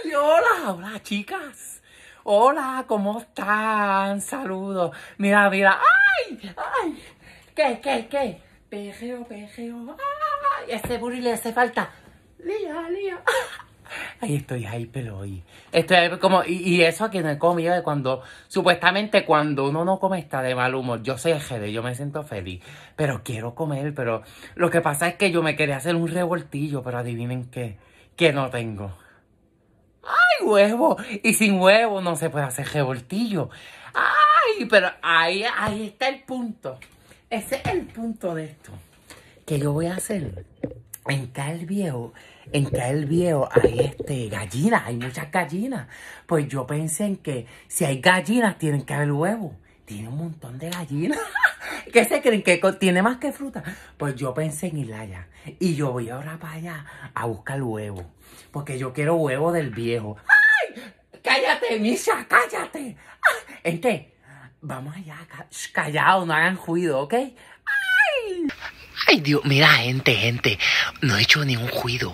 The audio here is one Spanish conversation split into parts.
Sí, hola, hola, chicas. Hola, ¿cómo están? Saludos. Mira, mira. ¡Ay! ¡Ay! ¿Qué? Pejeo. ¡Ay! Ese burri le hace falta. Lía. Ay, estoy hyper hoy. Estoy hyper como... Y eso que no he comido de cuando... Supuestamente cuando uno no come está de mal humor. Yo soy GD, yo me siento feliz. Pero quiero comer, pero... Lo que pasa es que yo me quería hacer un revoltillo, pero adivinen qué. Que no tengo. ¡Ay, huevo! Y sin huevo no se puede hacer revoltillo. ¡Ay! Pero ahí está el punto. Ese es el punto de esto. Que yo voy a hacer. En Cael Viejo hay gallinas, hay muchas gallinas. Pues yo pensé en que si hay gallinas tienen que haber huevos. Tiene un montón de gallinas. ¿Qué se creen? ¿Que tiene más que fruta? Pues yo pensé en ir allá. Y yo voy ahora para allá a buscar huevos. Porque yo quiero huevos del viejo. ¡Ay! ¡Cállate, Misha! ¡Cállate! Vamos allá. Callado, no hagan ruido, ¿ok? ¡Ay! Ay, Dios, mira, gente, no he hecho ni un ruido.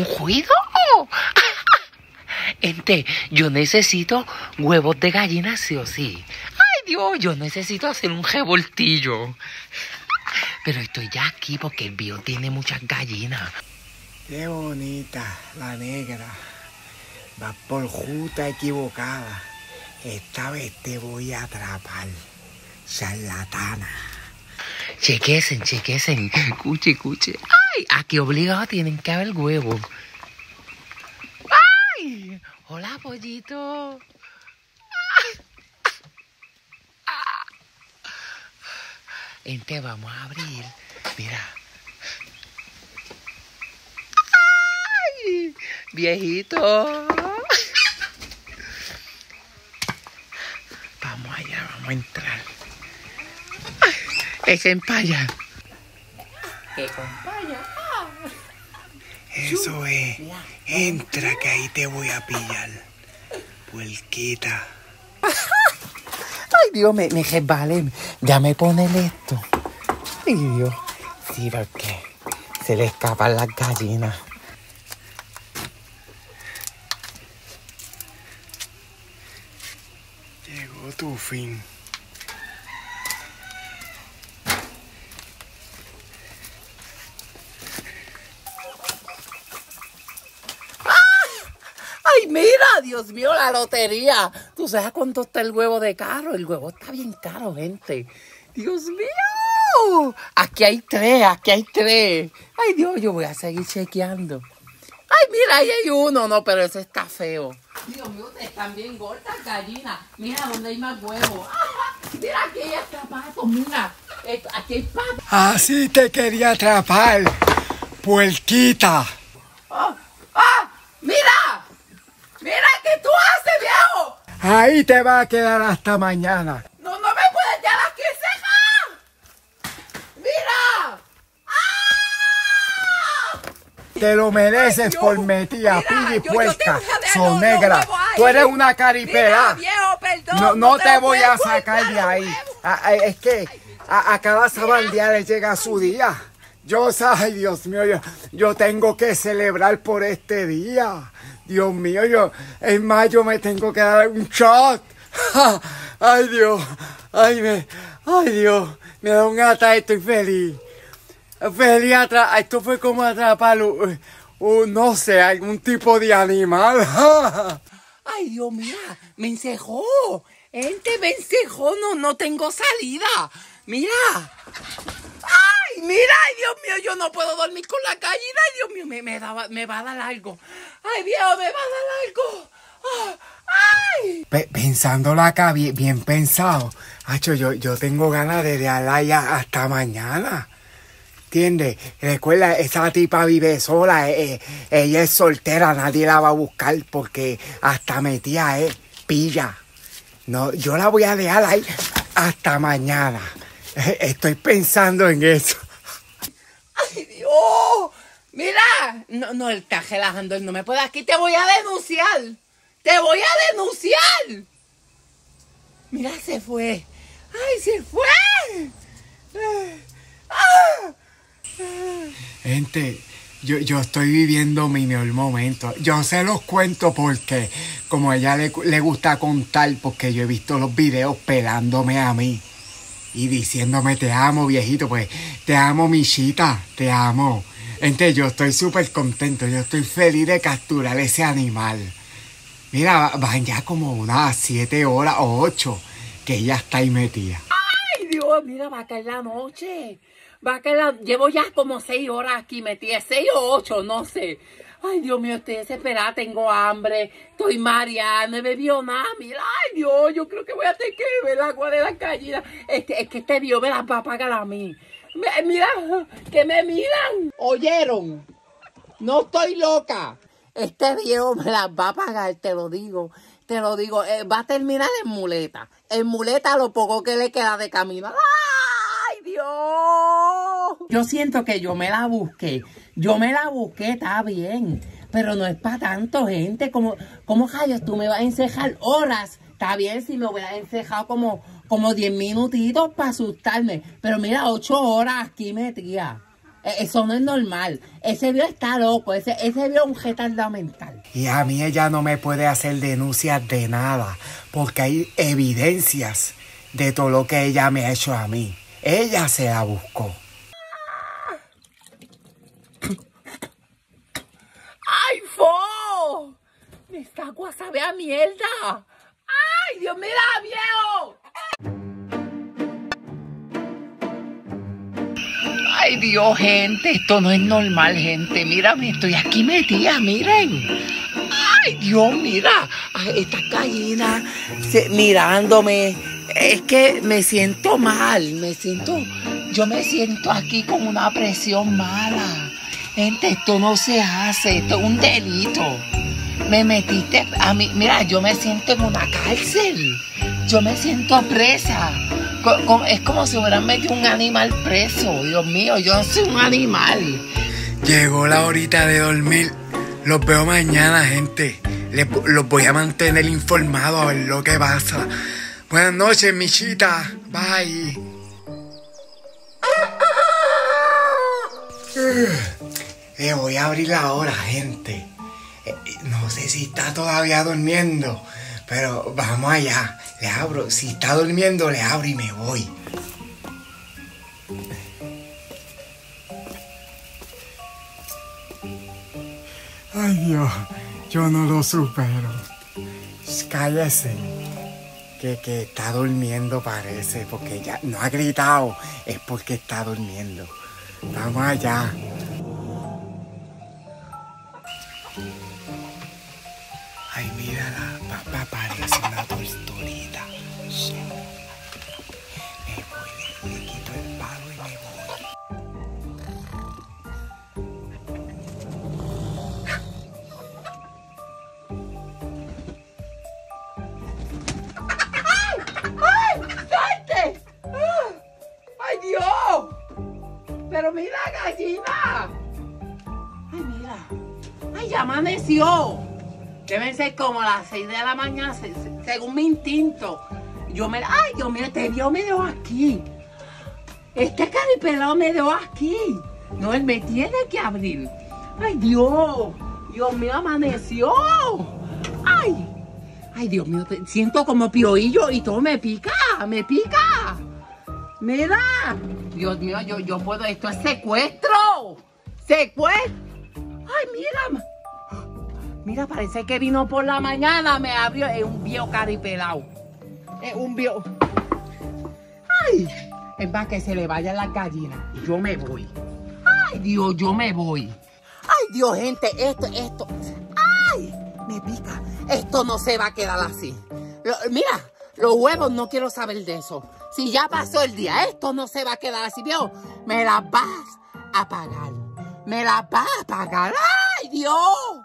Gente, yo necesito huevos de gallina sí o sí. Ay, Dios, yo necesito hacer un revoltillo. Pero estoy ya aquí porque el viejo tiene muchas gallinas. Qué bonita la negra. Va por ruta equivocada. Esta vez te voy a atrapar, charlatana. Chequesen. Cuche. Ay, aquí obligado tienen que haber huevos. Ay, hola, pollito. Vamos a abrir. Mira. Ay, viejito. Vamos allá, vamos a entrar. Echen para allá. ¿Qué compaya? Eso es. Entra que ahí te voy a pillar. Puerquita. Ay, Dios, me resbalé. Ya me pone esto. Ay, Dios. Sí, porque se le escapan las gallinas. Llegó tu fin. ¡Ay, mira! Dios mío, la lotería. ¿Tú sabes cuánto está el huevo de caro? El huevo está bien caro, gente. ¡Dios mío! Aquí hay tres. Ay, Dios, yo voy a seguir chequeando. Ay, mira, ahí hay uno. No, pero ese está feo. Dios mío, están bien gordas gallinas. Mira, ¿dónde hay más huevos? Mira, aquí hay hasta patos. Mira, aquí hay patos. Así te quería atrapar, puerquita. ¡Mira! ¿Qué tú haces, viejo? Ahí te va a quedar hasta mañana. No me puedes quedar aquí encerrado. ¡Mira! ¡Ah! Te lo mereces. Ay, por metida, mira, pilla y yo puerca. te voy a dejar Son los negras. huevos ahí. Tú eres una caripela. Mira, viejo, perdón. No te voy a puedo sacar de guardar ahí. los huevos. Es que a cada sabandía le llega su día. Ay, Dios mío, yo tengo que celebrar por este día. Dios mío, en mayo me tengo que dar un shot. Ay, Dios. Ay, Dios. Me da un ataque, estoy feliz. Esto fue como atrapar no sé, algún tipo de animal. Ay, Dios, mira, me encejó. Me encejó, no tengo salida. Mira. ¡Ay, mira! ¡Ay, Dios mío! Yo no puedo dormir con la gallina. ¡Ay, Dios mío! Me va a dar algo. ¡Ay, viejo! ¡Me va a dar algo! ¡Ay! Pensándola acá, bien pensado. Hacho, yo tengo ganas de dejarla ya hasta mañana. ¿Entiendes? Recuerda, esa tipa vive sola. Ella es soltera, nadie la va a buscar porque hasta metía, pilla. No, yo la voy a dejar ahí hasta mañana. Estoy pensando en eso. ¡Ay, Dios! ¡Mira! No, él está relajando. Él no me puede aquí. ¡Te voy a denunciar! Mira, se fue. ¡Ay, se fue! Gente, yo estoy viviendo mi mejor momento. Yo se los cuento porque como a ella le gusta contar, porque yo he visto los videos pelándome a mí y diciéndome te amo, viejito, pues te amo, Michita, te amo. Entonces yo estoy súper contento, yo estoy feliz de capturar ese animal. Mira, van ya como unas 7 horas o 8 que ella está ahí metida. ¡Ay, Dios! Mira, va a caer la noche. Llevo ya como 6 horas aquí metida, 6 o 8, no sé. Ay, Dios mío, estoy desesperada, tengo hambre, estoy mareada, no he bebido nada. Mira, ay, Dios, yo creo que voy a tener que beber el agua de las gallinas. Es que este Dios me las va a pagar a mí. Mira, que me miran. ¿Oyeron? No estoy loca. Este viejo me las va a pagar, te lo digo. Te lo digo, va a terminar en muleta. En muleta lo poco que le queda de camino. ¡Ay, Dios! Yo siento que yo me la busqué. Está bien. Pero no es para tanto, gente. ¿Cómo rayos tú me vas a encejar horas? Está bien si me hubieras encejado como 10 minutitos para asustarme. Pero mira, 8 horas aquí metida. Eso no es normal. Ese viejo está loco. Ese viejo es un retardado mental. Y a mí ella no me puede hacer denuncias de nada, porque hay evidencias de todo lo que ella me ha hecho a mí. Ella se la buscó. ¡Ay, fo! Esta agua sabe a mierda. ¡Ay, Dios mío, viejo! Ay, Dios, gente, esto no es normal, gente. Mírame, estoy aquí metida, miren. Ay, Dios, mira. Ay, estas gallinas mirándome. Es que me siento mal, yo me siento aquí con una presión mala. Gente, esto no se hace, esto es un delito. Me metiste a mí, mira, yo me siento en una cárcel. Yo me siento presa. Es como si hubieran metido un animal preso. Dios mío, yo soy un animal. Llegó la horita de dormir. Los veo mañana, gente. Los voy a mantener informados a ver lo que pasa. Buenas noches, Michita. Bye. Le voy a abrir ahora, gente. No sé si está todavía durmiendo, pero vamos allá. Le abro. Si está durmiendo, le abro y me voy. Ay, Dios. Yo no lo supero. Cállese. Que está durmiendo parece, porque ya no ha gritado. Es porque está durmiendo. Vamos allá. Ay, mírala, papá, parece una tortuguita. Me voy, le quito el palo y me voy. ¡Ay! ¡Salte! ¡Ay, Dios! Pero mira, gallina. Ay, mira. Ay, ya amaneció. Deben ser como las 6 de la mañana, según mi instinto. Ay, Dios mío, este Dios me dejó aquí. Este caripelado me dejó aquí. No, él me tiene que abrir. Ay, Dios mío, amaneció. Ay, Dios mío, siento como pioillo y todo me pica. Mira. Dios mío, yo puedo, esto es secuestro. Ay, mira. Mira, parece que vino por la mañana, me abrió. Es un viejo caripelado. Es un viejo. Ay, es para que se le vayan las gallinas. Yo me voy. Ay, Dios, yo me voy. Ay, Dios, gente, esto. Ay, me pica. Esto no se va a quedar así. Mira, los huevos no quiero saber de eso. Si ya pasó el día, esto no se va a quedar así, viejo. Me las vas a pagar. ¡Ay, Dios!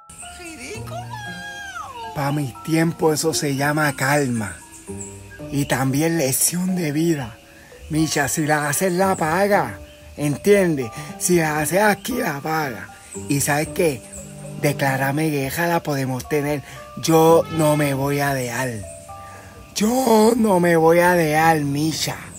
Para mis tiempos eso se llama calma. Y también lección de vida. Micha, si la haces la paga. ¿Entiendes? Si la haces aquí la paga. Y ¿sabes qué? Declárame guerra la podemos tener. Yo no me voy a dejar. Micha.